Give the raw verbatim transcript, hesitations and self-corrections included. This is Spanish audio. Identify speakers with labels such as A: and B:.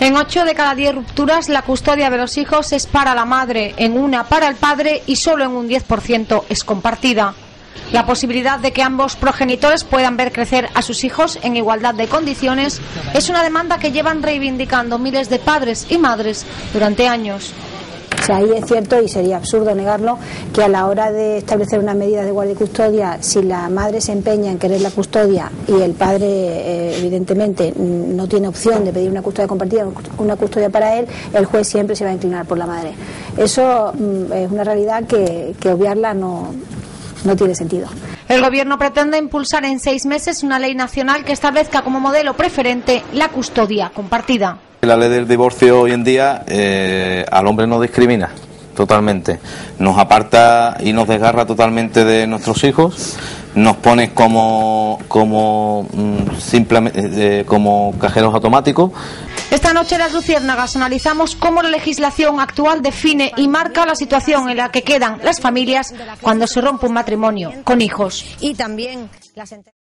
A: En ocho de cada diez rupturas, la custodia de los hijos es para la madre, en una para el padre y solo en un diez por ciento es compartida. La posibilidad de que ambos progenitores puedan ver crecer a sus hijos en igualdad de condiciones es una demanda que llevan reivindicando miles de padres y madres durante años.
B: O sea, ahí es cierto, y sería absurdo negarlo, que a la hora de establecer una medida de guardia y custodia, si la madre se empeña en querer la custodia y el padre eh, evidentemente no tiene opción de pedir una custodia compartida, una custodia para él, el juez siempre se va a inclinar por la madre. Eso mm, es una realidad que, que obviarla no, no tiene sentido.
A: El Gobierno pretende impulsar en seis meses una ley nacional que establezca como modelo preferente la custodia compartida.
C: La ley del divorcio hoy en día eh, al hombre no discrimina totalmente, nos aparta y nos desgarra totalmente de nuestros hijos, nos pone como como mm, simplemente eh, como cajeros automáticos.
A: Esta noche en Las Luciérnagas analizamos cómo la legislación actual define y marca la situación en la que quedan las familias cuando se rompe un matrimonio con hijos.
B: Y también las